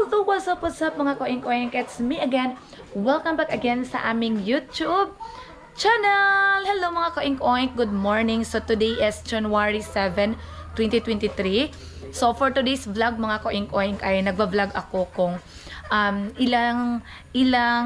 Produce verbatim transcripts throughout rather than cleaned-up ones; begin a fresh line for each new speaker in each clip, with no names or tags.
So, what's up, what's up mga koing-koing? It's me again. Welcome back again sa aming YouTube channel. Hello mga koing-koing. Good morning. So, today is January seventh, twenty twenty-three. So, for today's vlog mga koing-koing ay nagba-vlog ako kung um, ilang, ilang,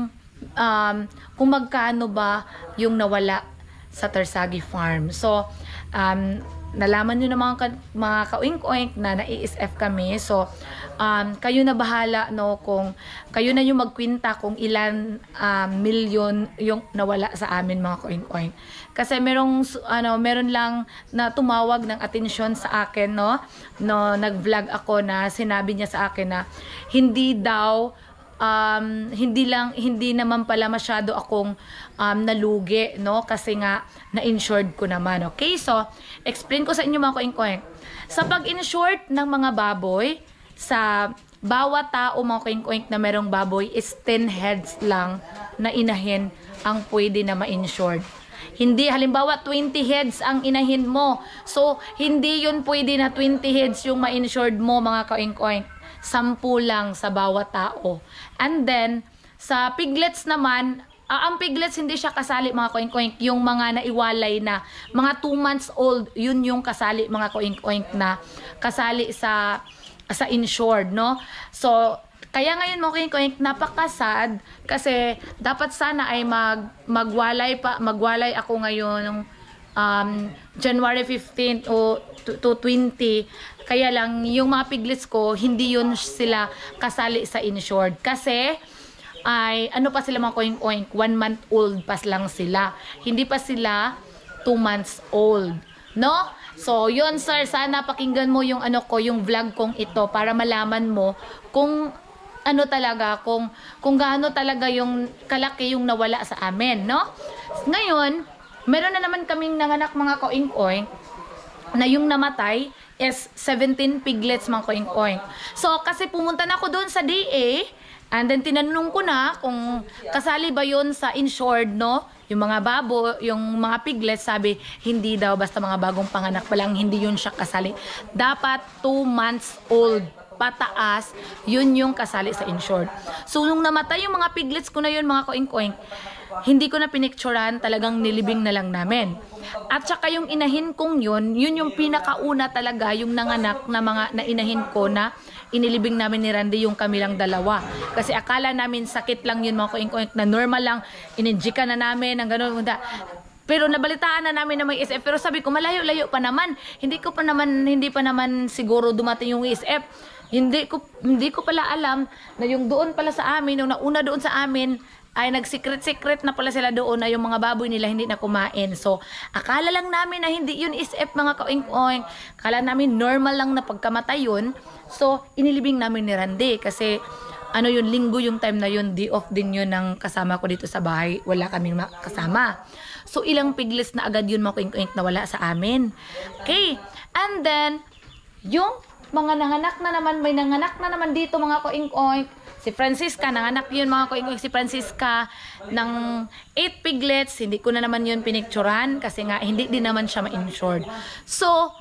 um, kung magkano ba yung nawala sa Tersagi Farm. So, um, nalaman nyo na mga, mga ka-oink-oink na na-I S F kami. So, um, kayo na bahala, no, kung kayo na yung magkwinta kung ilan um, milyon yung nawala sa amin mga ka-oink-oink. Kasi merong, ano, meron lang na tumawag ng atensyon sa akin, no, no, nag-vlog ako na sinabi niya sa akin na hindi daw, Um, hindi lang, hindi naman pala masyado akong um, nalugi, no? Kasi nga, na-insured ko naman, okay? So, explain ko sa inyo mga koing-koing. Sa pag-insured ng mga baboy, sa bawat tao mga koing-koing na merong baboy is ten heads lang na inahin ang pwede na ma-insured. Hindi, halimbawa, twenty heads ang inahin mo. So, hindi yun pwede na twenty heads yung ma-insured mo mga koing-koing. Sampu lang sa bawat tao. And then, sa piglets naman, uh, ang piglets hindi siya kasali mga koink-koink. Yung mga naiwalay na, mga two months old, yun yung kasali mga koink-koink na kasali sa, sa insured, no? So, kaya ngayon mga koink-koink, napakasad kasi dapat sana ay mag, magwalay pa, magwalay ako ngayon um, January fifteenth o to twenty. Kaya lang, yung mga piglets ko, hindi yun sila kasali sa insured. Kasi, ay, ano pa sila mga koink-oink, one month old pa lang sila. Hindi pa sila two months old. No? So, yun sir, sana pakinggan mo yung ano ko, yung vlog kong ito para malaman mo kung ano talaga, kung, kung gaano talaga yung kalaki yung nawala sa amin, no? Ngayon, meron na naman kaming nanganak mga koink-oink na yung namatay is seventeen piglets mga koink-oink. So, kasi pumunta na ako doon sa D A, and then tinanong ko na kung kasali ba yun sa insured, no? Yung mga babo, yung mga piglets, sabi, hindi daw, basta mga bagong panganak pa lang, hindi yun siya kasali. Dapat two months old pataas, yun yung kasali sa insured. So, nung namatay yung mga piglets ko na yun, mga koink-oink, hindi ko na pinicturan, talagang nilibing na lang namin. At saka yung inahin kong yun, yun yung pinakauna talaga, yung nanganak na mga nainahin ko na inilibing namin ni Randy yung kami lang dalawa. Kasi akala namin sakit lang yun mga koink-koink na normal lang, ininjika na namin, ang gano'n. Pero nabalitaan na namin na may I S F. Pero sabi ko, malayo-layo pa naman. Hindi ko pa naman, hindi pa naman siguro dumating yung I S F. Hindi ko, hindi ko pala alam na yung doon pala sa amin, yung nauna doon sa amin, ay nag-secret-secret na pala sila doon na yung mga baboy nila hindi na kumain. So, akala lang namin na hindi yun I S F mga kaoink-oink. Akala namin normal lang na pagkamatay yun. So, inilibing namin ni Randy kasi ano yun, linggo yung time na yun, day off din yun ng kasama ko dito sa bahay. Wala kaming kasama. So, ilang piglets na agad yun mga kaoink-oink na wala sa amin. Okay. And then, yung mga nanganak na naman, may nanganak na naman dito mga koink-oink. Si Francisca, nanganak yun mga koink-oink, si Francisca ng eight piglets. Hindi ko na naman yun pinicturan kasi nga hindi din naman siya ma-insured. So,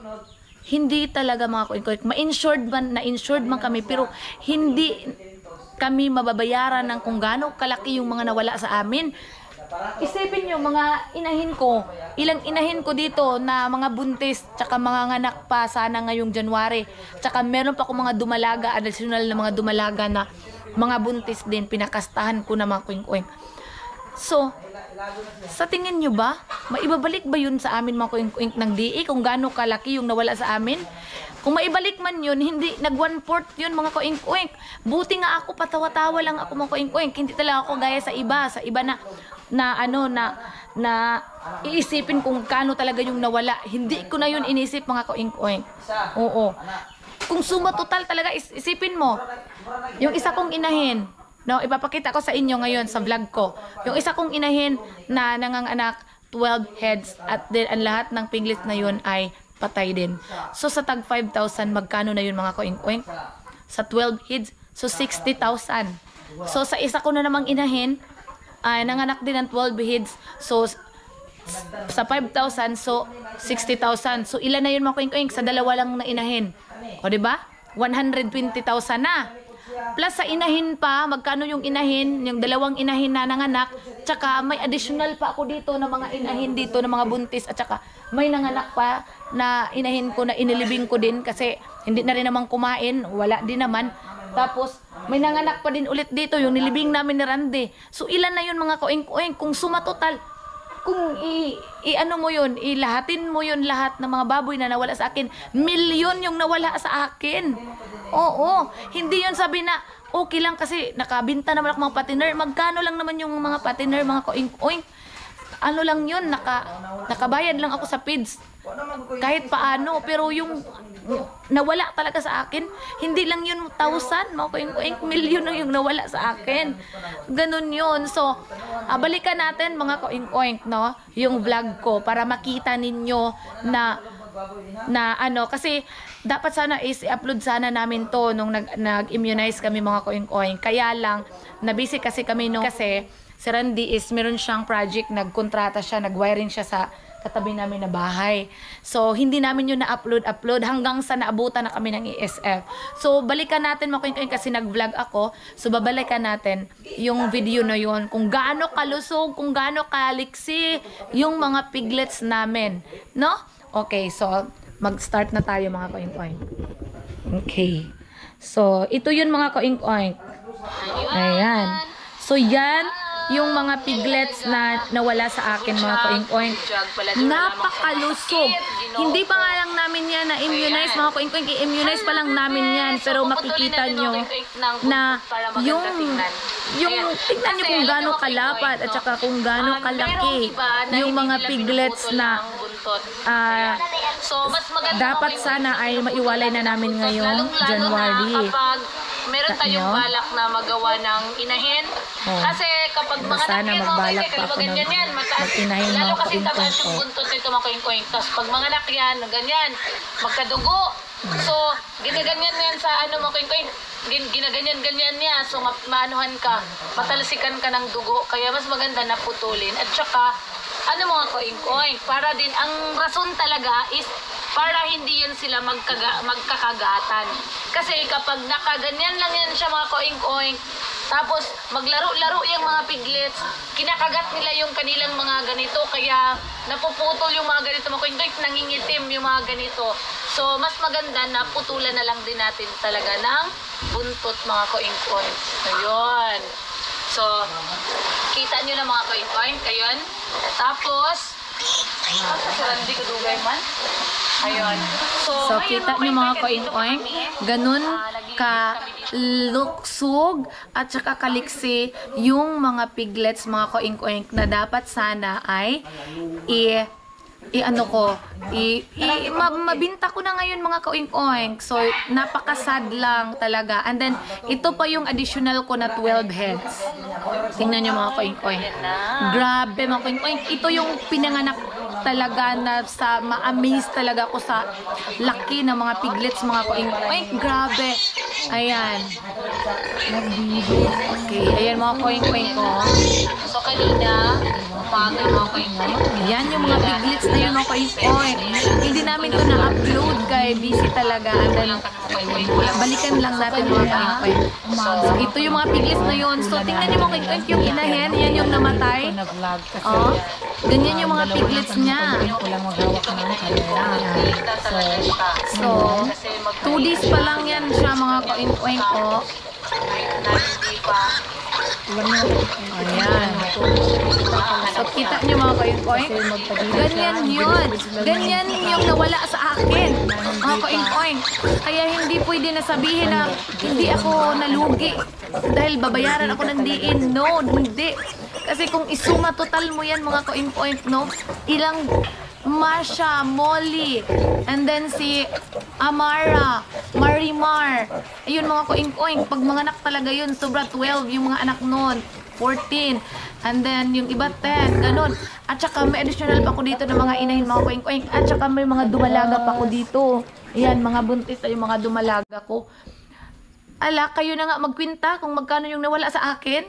hindi talaga mga koink-oink. Ma-insured man, na-insured man kami pero hindi kami mababayaran ng kung gaano kalaki yung mga nawala sa amin. Isipin nyo, mga inahin ko, ilang inahin ko dito na mga buntis, tsaka mga nganak pa sana ngayong January. Tsaka meron pa akong mga dumalaga, additional na mga dumalaga na mga buntis din, pinakastahan ko na mga koink-oink. So, sa tingin nyo ba, maibabalik ba yun sa amin mga koink-oink ng D A kung gaano kalaki yung nawala sa amin? Kung maibalik man yun, hindi, nag one fourth yun mga koink-oink. Buti nga ako, patawa-tawa lang ako mga koink-oink. Hindi talaga ako gaya sa iba, sa iba na na ano na na iisipin kung kano talaga yung nawala. Hindi ko na yun inisip mga koink-oink. Oo. Kung suma total talaga is isipin mo. Yung isa kong inahin, no, ipapakita ko sa inyo ngayon sa vlog ko. Yung isa kong inahin na nanganganak twelve heads at then ang lahat ng piglets na yun ay patay din. So sa tag five thousand magkano na yun mga koink-oink? Sa twelve heads, so sixty thousand. So sa isa ko na namang inahin ay nanganak din ng twelve heads. So, sa five thousand, so, sixty thousand. So, ilan na yun mga koink-oink? Sa dalawa lang na inahin. O, diba? one hundred twenty thousand na. Plus sa inahin pa, magkano yung inahin, yung dalawang inahin na nanganak, tsaka may additional pa ako dito na mga inahin dito, na mga buntis, at tsaka may nanganak pa na inahin ko na inilibing ko din kasi hindi na rin naman kumain, wala din naman. Tapos, may nanganak pa din ulit dito, yung nilibing namin ni Randy. So, ilan na yun mga koing-koing? Kung suma total, kung i, i ano mo yun, ilahatin mo yun lahat ng mga baboy na nawala sa akin, milyon yung nawala sa akin. Oo, hindi yun sabi na, okay lang kasi nakabinta naman ako mga patiner. Magkano lang naman yung mga patiner, mga koing-koing? Ano lang yun, naka, nakabayad lang ako sa feeds. Kahit paano, pero yung nawala talaga sa akin, hindi lang yun thousand, mga koing-koing, milyon na yung nawala sa akin. Ganun yun. So, uh, balikan natin mga koing-koing, no? Yung vlog ko para makita ninyo na na ano, kasi dapat sana is i-upload sana namin to nung nag, nag-immunize kami mga koing-koing. Kaya lang, nabisi kasi kami nung, kasi si Randy is meron siyang project, nagkontrata siya, nag-wiring siya sa katabi namin na bahay. So, hindi namin yun na-upload, upload hanggang sa naabutan na kami ng E S F. So, balikan natin mga koing-koing kasi nag-vlog ako. So, babalikan natin yung video na yun. Kung gaano kalusog, kung gaano kaliksi yung mga piglets namin. No? Okay, so, mag-start na tayo mga koing-koing. Okay. So, ito yun mga koing-koing. Ayan. So, yan yung mga piglets na nawala sa akin mga koing-koing. Napakalusog. Hindi pa nga lang namin yan na-immunize mga koing-koing. I-immunize pa lang namin yan. Pero makikita nyo na yung yung tingnan nyo kung gaano kalapat at saka kung gaano kalaki yung mga piglets na uh, dapat sana ay maiwalay na namin ngayong January.
Meron tayong balak na magawa ng inahin. Oh. Kasi kapag mga
sana magbalak pa ako ng mag-inahin
lalo
mga
kasi taas yung
koing-koing.
buntot nito mga koing-koing. Tapos pag mga anak yan, ganyan, magkadugo. So, ginaganyan yan sa ano mga koing-koing. Ginaganyan-ganyan niya. So, ma maanuhan ka, matalsikan ka ng dugo. Kaya mas maganda na putulin. At saka, ano mga koing-koing, para din, ang rason talaga is para hindi yan sila magkaga, magkakagatan. Kasi kapag nakaganyan lang yan siya mga koing-koing, tapos maglaro-laro yung mga piglets, kinakagat nila yung kanilang mga ganito, kaya napuputol yung mga ganito mga koing-koing, nangingitim yung mga ganito. So, mas maganda na putulan na lang din natin talaga ng buntot mga koing-koing. Ayun. So, kita nyo na mga koing-koing, ayun. Tapos, kasi Randy kadugay man. Ayun. So,
So, kita nyo mga koing-koing, ganun ka luksog at saka kaliksi yung mga piglets mga koing-koing na dapat sana ay i i ano ko, i, i ma, mabinta ko na ngayon mga koing-koing. So, napakasad lang talaga. And then, ito pa yung additional ko na twelve heads. Tingnan nyo mga koing-koing. Grabe mga koing-koing. Ito yung pinanganak talaga na sa ma-amaze talaga ako sa laki ng mga piglets mga koing-koing. Grabe. Ayan. Okay, ayan mga koing-koing ko.
So, kanina, umaga mga koing-koing.
Yan yung mga piglets na yun mga koing-koing. Hindi namin to na-upload kay busy talaga. And then, balikan lang natin mga koing-koing. So, ito yung mga piglets na yun. So, tingnan nyo mga koing-koing yung inahin. Yan yung namatay. Oh, ganyan yung mga piglets niya. So, two days pa lang yan siya mga koing-koing ko. Ayan. So, kita nyo mga koing-koing. Ganyan yun. Ganyan yung nawala sa akin. Mga koing-koing. Kaya hindi pwede na sabihin na hindi ako nalugi dahil babayaran ako ng diin. No, hindi. Kasi kung isuma total mo yan mga koing-koing, no? Ilang Masha, Molly, and then si Amara, Marimar. Ayun mga koing-koing. Pag mga anak talaga yun, sobra twelve yung mga anak nun. fourteen. And then yung iba ten. Ganun. At saka may additional pa ko dito ng mga inahin mga koing-koing. At saka may mga dumalaga pa ko dito. Ayan, mga buntis na yung mga dumalaga ko. Ala, kayo na nga magkwinta kung magkano yung nawala sa akin.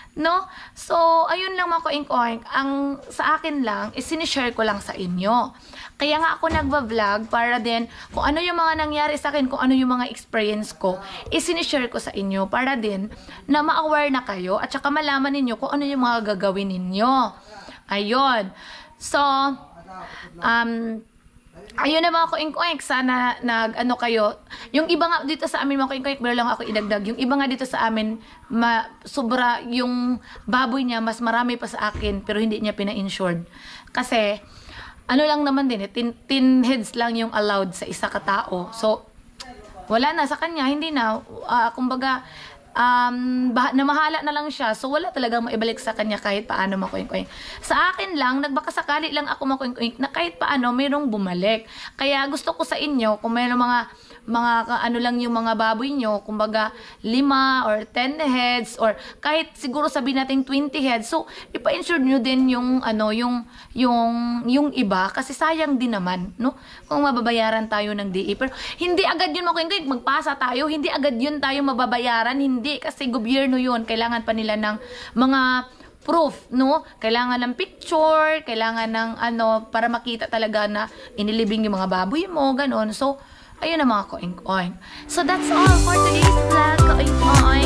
No? So, ayun lang mga koink-oink. Ang sa akin lang, is sinishare ko lang sa inyo. Kaya nga ako nagva-vlog para din kung ano yung mga nangyari sa akin, kung ano yung mga experience ko, is sinishare ko sa inyo para din na ma-aware na kayo at saka malaman ninyo kung ano yung mga gagawin ninyo. Ayun. So, um, ayun na mga koink-oink, sana nag ano kayo. Yung iba nga dito sa amin mga koink-oink, meron lang ako idagdag. Yung iba nga dito sa amin, ma, sobra yung baboy niya, mas marami pa sa akin, pero hindi niya pina-insured. Kasi, ano lang naman din, eh, tin, tin heads lang yung allowed sa isa katao. So, wala na sa kanya, hindi na. Uh, kumbaga, um, bah namahala na lang siya. So, wala talagang maibalik sa kanya kahit paano makuing-kuing. Sa akin lang, nagbakasakali lang ako makuing-kuing na kahit paano mayroong bumalik. Kaya gusto ko sa inyo, kung mayroong mga mga ano lang yung mga baboy nyo, kumbaga lima or ten heads or kahit siguro sabihin natin twenty heads. So, ipa-insure nyo din yung ano, yung yung yung iba kasi sayang din naman, no? Kung mababayaran tayo ng D A. Pero hindi agad yun makuing magpasa tayo, hindi agad yun tayo mababayaran, hindi kasi gobyerno yun. Kailangan pa nila ng mga proof, no? Kailangan ng picture, kailangan ng ano para makita talaga na inilibing yung mga baboy mo, ganon. So, ayun na mga koing-oing. So, that's all for today's vlog, koing-oing.